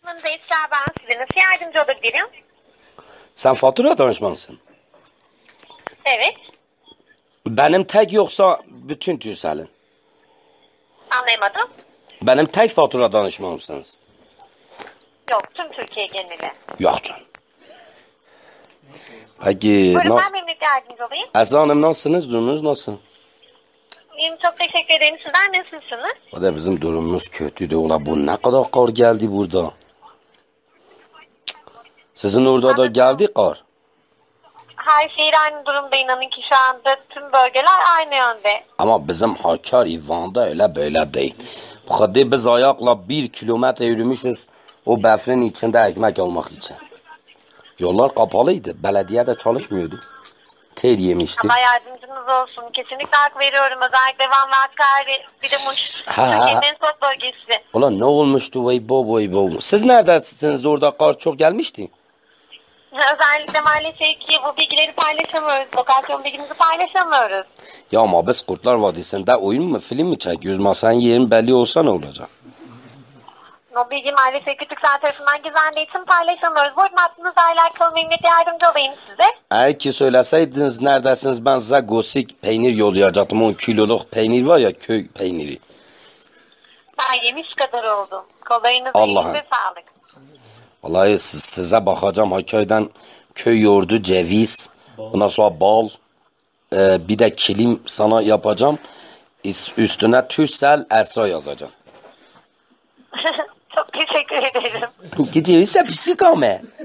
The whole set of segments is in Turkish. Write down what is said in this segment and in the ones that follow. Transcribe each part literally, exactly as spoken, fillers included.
danışmanınız Esra, ben size nasıl yardımcı olabilirim? Sen fatura danışmanısın. Evet. Benim tek yoksa bütün Türkcell'in. Anlayamadım. Benim tek fatura danışmanımsınız. Yok, tüm Türkiye geneli. Yok canım. Peki Buyurun, nasıl? ben memnuniyetle yardımcı olayım. Esra Hanım nasılsınız? Durumunuz nasıl? İyiyim, çok teşekkür ederim. Sizler nasılsınız? O da bizim durumumuz kötüydü. Ola bu ne kadar kar geldi burada. Sizin orada da geldi kar. Her şehir aynı durumda, inanın ki şu anda tüm bölgeler aynı yönde. Ama bizim Hakkari, Van'da öyle böyle değil. Bu kadar biz ayakla bir kilometre yürümüşüz o befrin içinde ekmek almak için. Yollar kapalıydı. Belediye de çalışmıyordu. Ter yemişti. Allah yardımcınız olsun. Kesinlikle hak veriyorum. Özellikle Van ve Hakkari, bir de Muş. Ha, ha, Türkiye'nin ha. en soğuk bölgesi. Ulan ne olmuştu vay bo vay bo. Siz neredesiniz, orada kar çok gelmişti? Özellikle maalesef ki bu bilgileri paylaşamıyoruz. Lokasyon bilgimizi paylaşamıyoruz. Ya ama biz Kurtlar Vadisi'nde oyun mu film mi çekiyoruz? Masanın yerin belli olsa ne olacak? O bilgi maalesef ki Türksel tarafından gizlendiği için paylaşamıyoruz. Buyurun, hattınızla alakalı memnuniyetle yardımcı olayım size. Eğer ki söyleseydiniz neredesiniz, ben size gosik peynir yollayacaktım. on kiloluk peynir var ya, köy peyniri. Ben yemiş kadar oldum. Kollarınıza Allah'ım. elinize sağlık. Vallahi siz, size bakacağım. Hakkari'den köy yoğurdu, ceviz, ondan sonra bal, e, bir de kilim sana yapacağım. Üst- Üstüne Türksel Esra yazacağım. Çok teşekkür ederim. Gidiyorsa pişik ama.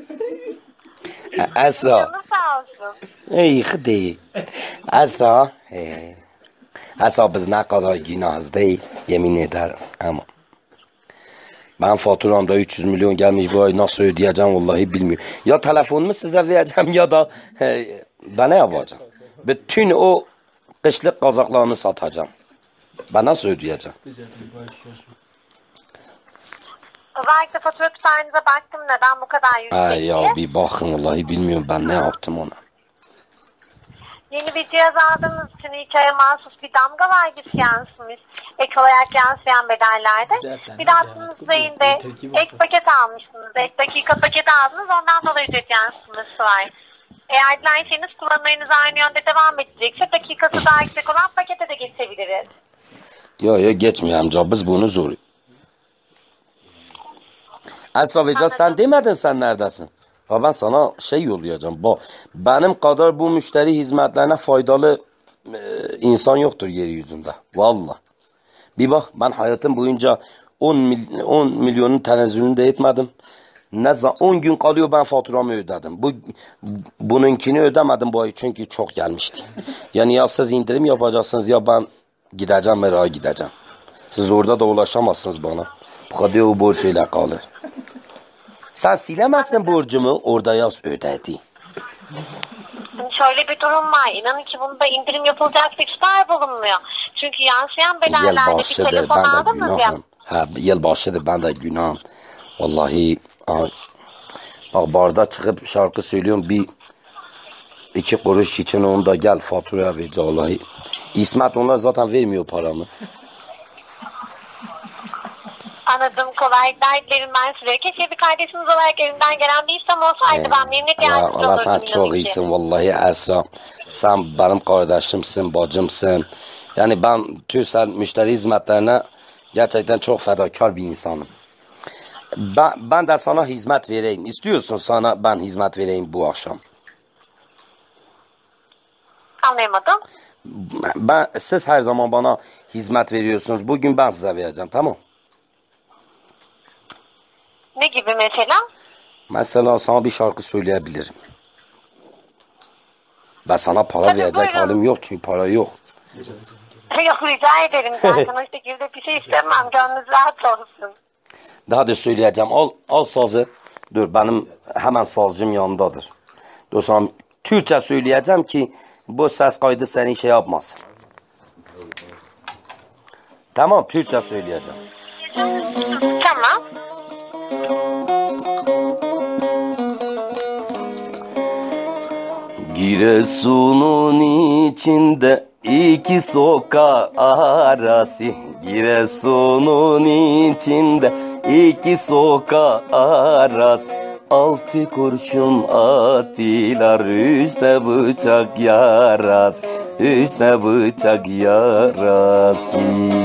Esra. Canım sağ olsun. Ey hadi. Esra. Hey. Esra biz ne kadar günahız değil. Yemin ederim ama. Ben faturamda üç yüz milyon gelmiş, bu ay nasıl ödeyeceğim vallahi bilmiyorum. Ya telefonumu size vereceğim ya da he, ben ne yapacağım? Bütün o kışlık kazaklarını satacağım. Ben nasıl ödeyeceğim? Özellikle fatura tutarınıza baktım, neden bu kadar yüksek Ay diye. ya bir bakın vallahi bilmiyorum ben ne yaptım ona. Yeni bir cihaz aldığınız için ilk aya mahsus bir damga vergisi yansımış. Ek olarak yansıyan bedellerde. Bir de hattınız üzerinde ek paket almışsınız. Ek dakika paket aldınız, ondan dolayı ücret yansıması var. Eğer dilerseniz kullanımlarınız aynı yönde devam edecekse dakikası daha yüksek olan pakete de geçebiliriz. Yok yok geçmiyor amca, biz bunu zor. Esra Veca sen demedin sen neredesin? Ha ben sana şey yollayacağım. Bak, benim kadar bu müşteri hizmetlerine faydalı e, insan yoktur yeryüzünde. Vallahi. Bir bak, ben hayatım boyunca on milyonun tenezzülünü de etmedim. Ne zaman on gün kalıyor ben faturamı ödedim. Bu bununkini ödemedim bu ay çünkü çok gelmişti. Yani ya siz indirim yapacaksınız ya ben gideceğim meraya gideceğim. Siz orada da ulaşamazsınız bana. Bu kadar o borcuyla kalır. Sen silemezsin borcumu, orada yaz ödedi. Şöyle bir durum var. İnanın ki bunda indirim yapılacak seçimler bulunmuyor. Çünkü yansıyan bedellerde bir Yılbaşıdır telefon ben de aldınız ya. günahım. Ha, yılbaşıdır ben de günahım. Vallahi ay, bak barda çıkıp şarkı söylüyorum, bir iki kuruş için onu da gel faturaya ver vallahi. İsmet onlar zaten vermiyor paramı. Anladım, kolaylıklar dilerim ben size. Keşke bir kardeşiniz olarak elimden gelen bir işlem olsaydı, ben memnuniyetle Allah, yardımcı Allah olurdum. sen çok inanın ki. iyisin vallahi Esra. Sen benim kardeşimsin, bacımsın. Yani ben Türksel müşteri hizmetlerine gerçekten çok fedakar bir insanım. Ben, ben de sana hizmet vereyim. İstiyorsun sana ben hizmet vereyim bu akşam. Anlayamadım. Ben, siz her zaman bana hizmet veriyorsunuz. Bugün ben size vereceğim, tamam? Ne gibi mesela? Mesela sana bir şarkı söyleyebilirim. Ben sana para Tabii, verecek buyurun. halim yok çünkü para yok. Yok, rica ederim. Zaten o şekilde bir şey istemem. Gönlünüz rahat olsun. Daha da söyleyeceğim. Al, al sazı. Dur benim hemen sazcım yanındadır. Dur sana Türkçe söyleyeceğim ki bu ses kaydı seni şey yapmasın. Tamam, Türkçe söyleyeceğim. Tamam. Giresun'un içinde iki sokak arası, Giresun'un içinde iki soka aras. Altı kurşun attılar, üstte bıçak yaras, üstte bıçak yarası.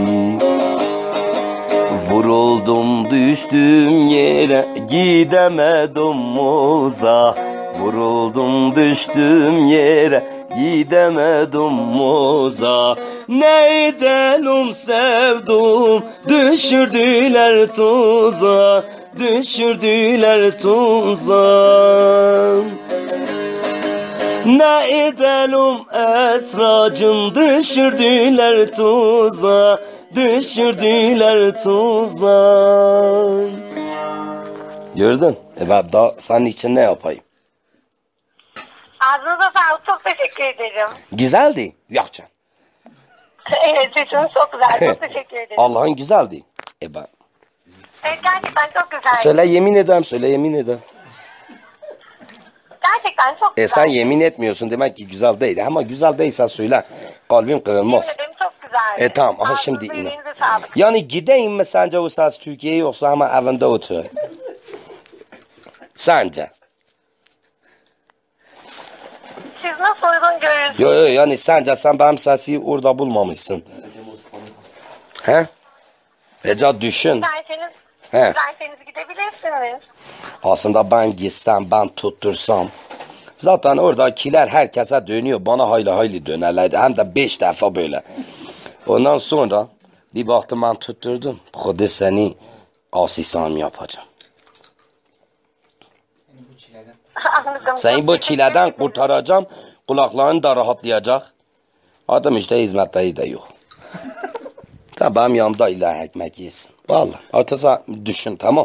Vuruldum düştüm yere, gidemedim uza. Vuruldum düştüm yere, gidemedim uza. Ne edelim sevdum, düşürdüler tuza, düşürdüler tuza. Ne edelim esracım, düşürdüler tuza, düşürdüler tuza. Gördün? Evet, daha senin için ne yapayım? Ağzınıza sağlık. Çok teşekkür ederim. Güzeldi. Yok canım. Evet, sesiniz çok güzel. Çok teşekkür ederim. Allah'ın güzeldi. E ben. Evet, gerçekten çok güzel. Söyle yemin ederim, söyle yemin ederim. Gerçekten çok güzel. E sen yemin etmiyorsun, demek ki güzel değil. Ama güzel değilse söyle. Kalbim kırılmaz. Yemin ederim çok güzel. E tamam, aha şimdi inan. Yani gideyim mi sence o ses Türkiye'ye, yoksa ama evinde otur? Sence? Siz nasıl uygun görüyorsunuz? Yo yo, yani sence sen benim sesi orada bulmamışsın. He? Ece düşün. İsterseniz, He. isterseniz gidebilirsiniz. Aslında ben gitsem, ben tuttursam. Zaten oradakiler herkese dönüyor. Bana hayli hayli dönerlerdi. Hem de beş defa böyle. Ondan sonra bir baktım ben tutturdum. Kudu seni asistan yapacağım. Anladım. Seni bu çileden kurtaracağım. Kulakların da rahatlayacak. Adam işte hizmetleri de yok. Tabi benim yanımda illa ekmek yesin. Vallahi. Artık düşün, tamam.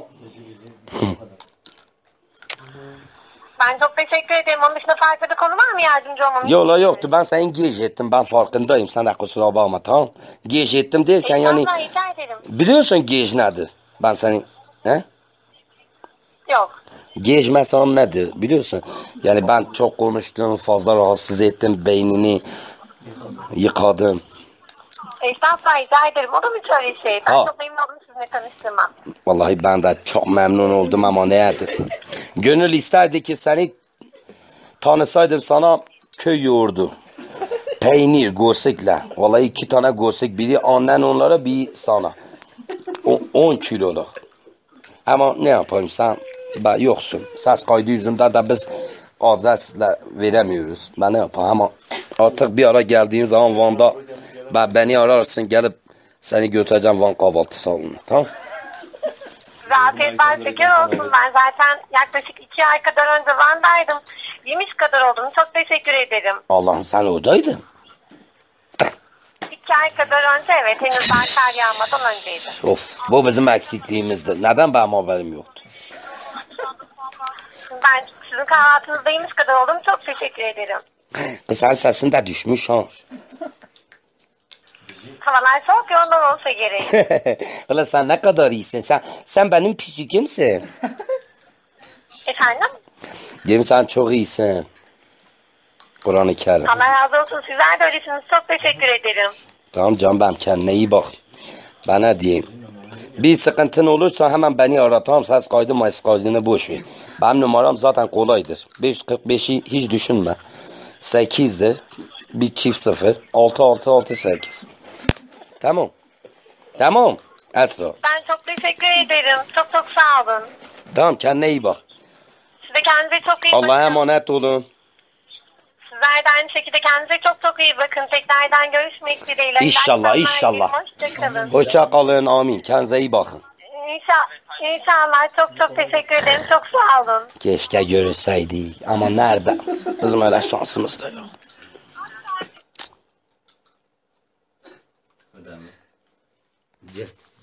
Ben çok teşekkür ederim. Onun dışında farklı bir konu var mı yardımcı olmam? Yola yoktu. Ben seni geç ettim. Ben farkındayım. Sen de kusura bakma, tamam. Geç ettim derken yani. Rica ederim. Biliyorsun geç nedir? Ben seni. He? Yok. Geçmesem nedir? Biliyorsun. Yani ben çok konuştum. Fazla rahatsız ettim. Beynini yıkadım. Estağfurullah, rica ederim. O da mı şöyle şey? Ben Ha. çok memnun oldum sizinle tanıştığıma. Vallahi ben de çok memnun oldum ama ne edir? Gönül isterdi ki seni tanısaydım, sana köy yoğurdu. Peynir, gorsikle. Vallahi iki tane gorsik. Biri annen onlara, bir sana. O, on kiloluk. Ama ne yapayım, sen ben yoksun. Ses kaydı yüzünden de biz adresle veremiyoruz. Ben ne yapayım, ama artık bir ara geldiğin zaman Van'da ben, beni ararsın, gelip seni götüreceğim Van kahvaltı salonuna, tamam? Afiyetler şeker olsun. Ben zaten yaklaşık iki ay kadar önce Van'daydım. Yemiş kadar oldum. Çok teşekkür ederim. Allah'ım, sen oradaydın. İki ay kadar önce, evet. Henüz daha kar yağmadan önceydi. Of, bu bizim eksikliğimizdi. Neden benim haberim yoktu? Ben sizin kahvaltınızda yemiş kadar oldum. Çok teşekkür ederim. Kız, sen sesin de düşmüş ha. Havalar soğuk ya, ondan olsa gerek. Ulan sen ne kadar iyisin. Sen sen benim püskümsün. Efendim? Değil mi, sen çok iyisin. Kur'an-ı Kerim. Allah razı olsun. Sizler de öylesiniz. Çok teşekkür ederim. Tamam canım, ben kendine iyi bak. Ben ne diyeyim? Bir sıkıntın olursa hemen beni ara, tamam. Ses kaydı mayıs kaydını boş ver. Benim numaram zaten kolaydır. beş kırk beşi hiç düşünme. sekizdir. Bir çift sıfır. altı altı altı sekiz. Tamam. Tamam. Esra. Ben çok teşekkür ederim. Çok çok sağ olun. Tamam, kendine iyi bak. Siz de kendinize çok iyi bakın. Allah'a emanet olun. Sizler de aynı şekilde kendinize çok çok iyi bakın. Tekrardan görüşmek dileğiyle. İnşallah, inşallah. Hoşçakalın. Hoşça kalın, amin. Kendinize iyi bakın. İnşallah, inşallah. Çok çok teşekkür ederim. Çok sağ olun. Keşke görüşseydik ama nerede? Bizim öyle şansımız da yok. Yes.